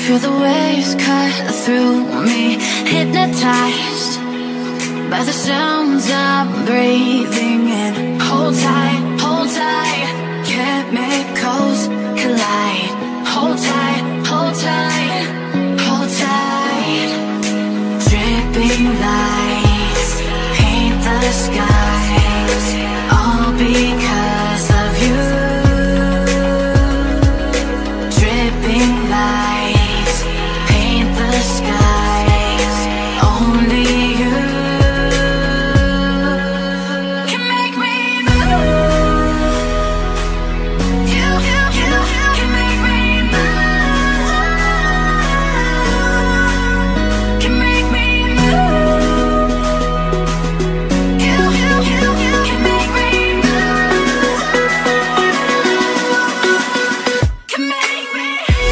Feel the waves cut through me, hypnotized by the sounds I'm breathing in. Hold tight, chemicals collide. Hold tight, hold tight, hold tight. Dripping lights paint the skies, all because of you. Dripping lights paint the skies, only you can make me move. You can make me move. Can make me move. You can make me move. Can make me.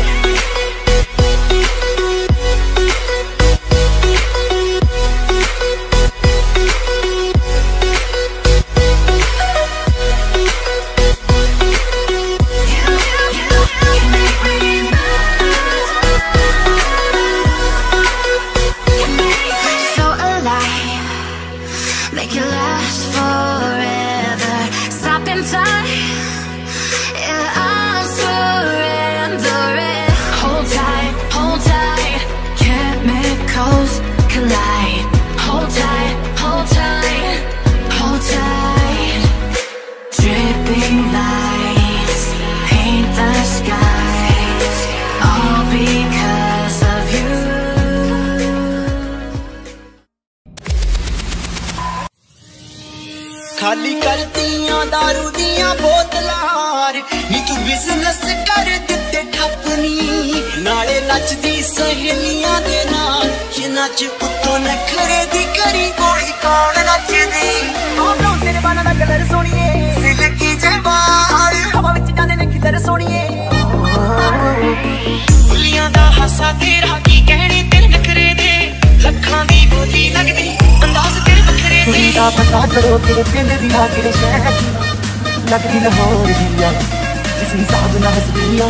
So alive, make it last forever. Stop in time, yeah, I'm surrendering. Hold tight, chemicals collide. Hold tight, hold tight, hold tight. Dripping lights paint the skies, all because of you. खाली करतियां दारू दियां बोतलां नी तू business कर दिते ठप्पनी नाले नचदी सहेलियां दे नाल ये नच उत्तों नखरे दी करी कोई कौन नचदी ओ तेरे बाना दा कलर सोनिए सिल्की जे बाल हवा विच जांदे ने किधर सोनिए बुलियां दा हासा तेरा की कहने तेरे नखरे दे लखां दी बोली लगदी अंदाज तेरे बखरे दे पता करो तेरे पिंड दी आखिर शहर लगदी लाहौर दिया जिस हिसाब ना हसदिया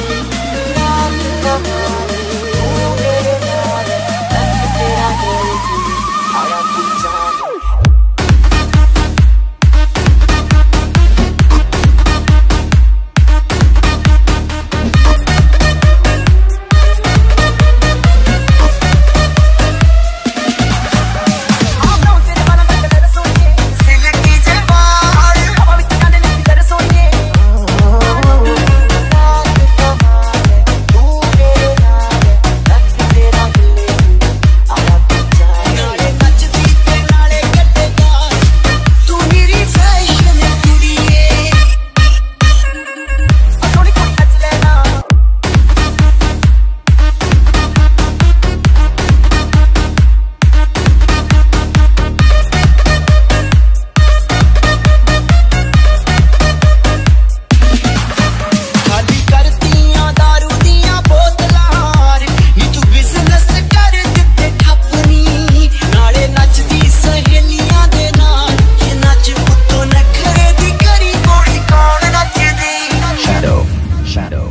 Shadow.